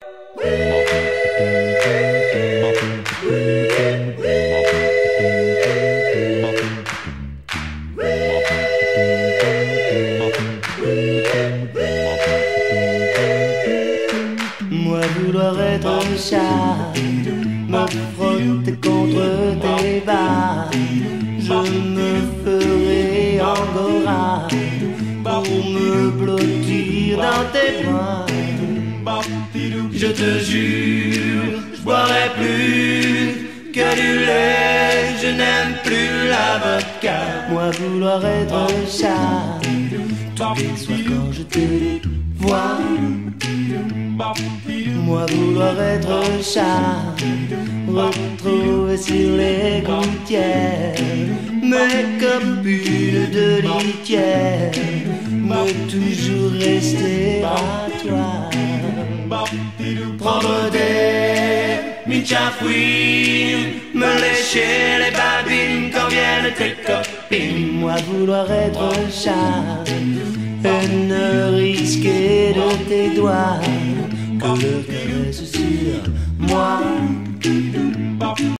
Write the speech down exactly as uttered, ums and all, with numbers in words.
Moi vouloir être un chat, me frotter contre tes bas, je me ferai angora pour me blottir dans tes bras. Je te jure, je boirai plus que du lait, je n'aime plus la vodka. Moi vouloir être un chat, tous les soirs quand je te vois. Moi vouloir être un chat, retrouver sur les gouttières mes copines de litière, mais toujours rester à toi. Prendre des michafouines, me lécher les babines quand viennent tes copines. Moi vouloir être un chat et ne risquer de tes doigts que le caresse sur moi.